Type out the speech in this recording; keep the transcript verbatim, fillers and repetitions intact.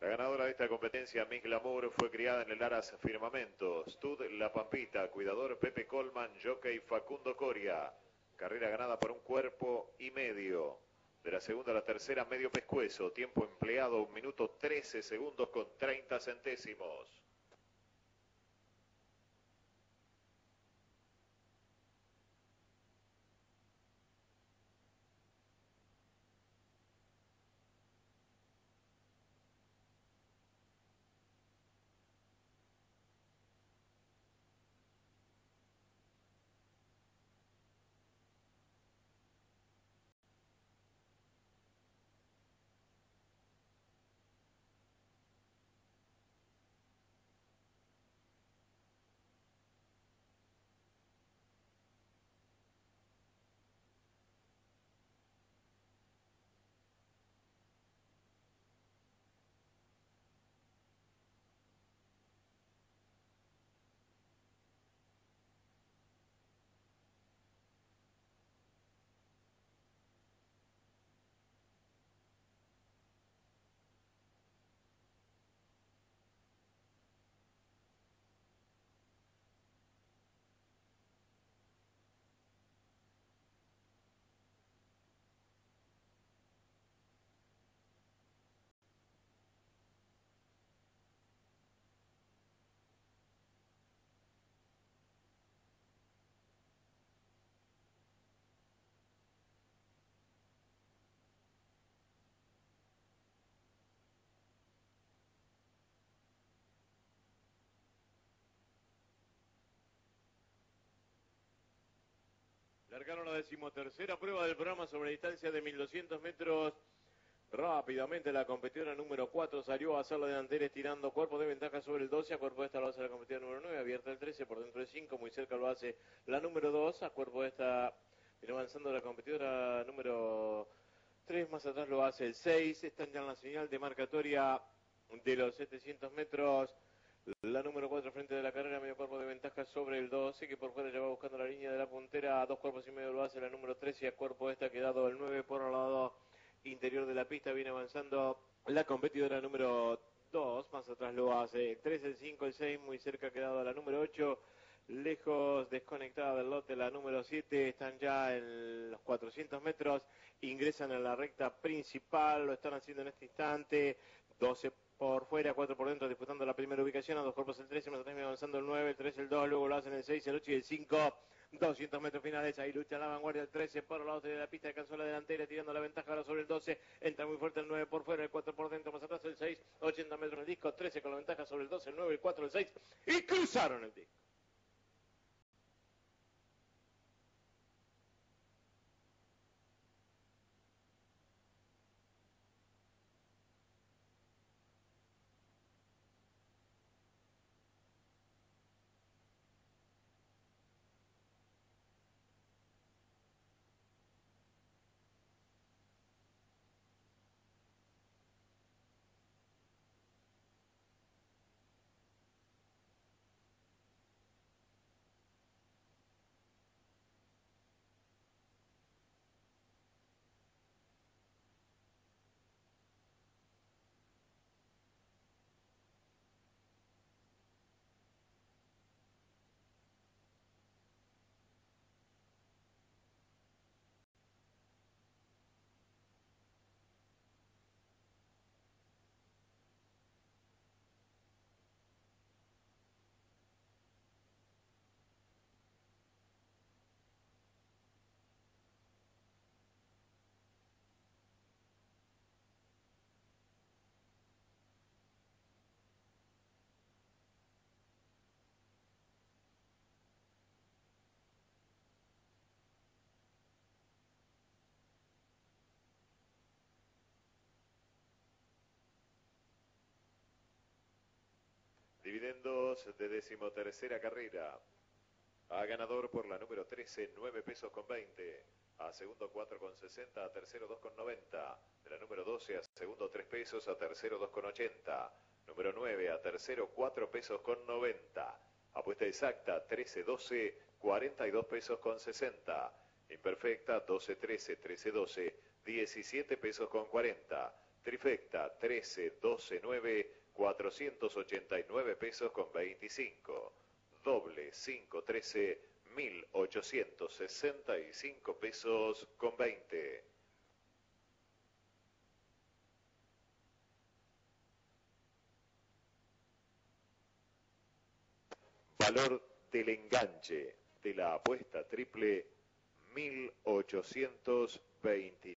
La ganadora de esta competencia, Miss Glamour, fue criada en el Aras Firmamento. Stud La Pampita, cuidador Pepe Colman, jockey Facundo Coria. Carrera ganada por un cuerpo y medio. De la segunda a la tercera, medio pescuezo. Tiempo empleado, un minuto trece segundos con treinta centésimos. Largaron la decimotercera prueba del programa sobre distancia de mil doscientos metros. Rápidamente la competidora número cuatro salió a hacer la delantera estirando cuerpo de ventaja sobre el doce. A cuerpo de esta lo hace la competidora número nueve, abierta el trece, por dentro el cinco. Muy cerca lo hace la número dos. A cuerpo de esta viene avanzando la competidora número tres. Más atrás lo hace el seis. Están ya en la señal de marcatoria de los setecientos metros. La número cuatro frente de la carrera, medio cuerpo de ventaja sobre el doce, que por fuera ya va buscando la línea de la puntera. A dos cuerpos y medio lo hace la número trece, y a cuerpo esta ha quedado el nueve por el lado interior de la pista. Viene avanzando la competidora número dos, más atrás lo hace el tres, el cinco, el seis, muy cerca ha quedado la número ocho. Lejos, desconectada del lote, la número siete. Están ya en los cuatrocientos metros, ingresan en la recta principal, lo están haciendo en este instante. doce por fuera, cuatro por dentro, disputando la primera ubicación. A dos cuerpos el trece, más atrás viene avanzando el nueve, el tres, el dos, luego lo hacen el seis, el ocho y el cinco. doscientos metros finales, ahí lucha la vanguardia el trece por el lado de la pista, alcanzó la delantera tirando la ventaja ahora sobre el doce. Entra muy fuerte el nueve por fuera, el cuatro por dentro, más atrás el seis, ochenta metros el disco, trece con la ventaja sobre el doce, el nueve, el cuatro, el seis, y cruzaron el disco. Dividendos de decimotercera carrera. A ganador por la número trece, nueve pesos con veinte. A segundo cuatro con sesenta, a tercero dos con noventa. De la número doce a segundo tres pesos, a tercero dos con ochenta. Número nueve a tercero cuatro pesos con noventa. Apuesta exacta trece doce, cuarenta y dos pesos con sesenta. Imperfecta doce trece, trece doce, diecisiete pesos con cuarenta. Trifecta trece, doce, nueve, cuatrocientos ochenta y nueve pesos con veinticinco. Doble cinco, trece, mil ochocientos sesenta y cinco pesos con veinte. Valor del enganche de la apuesta triple, mil ochocientos veintitrés.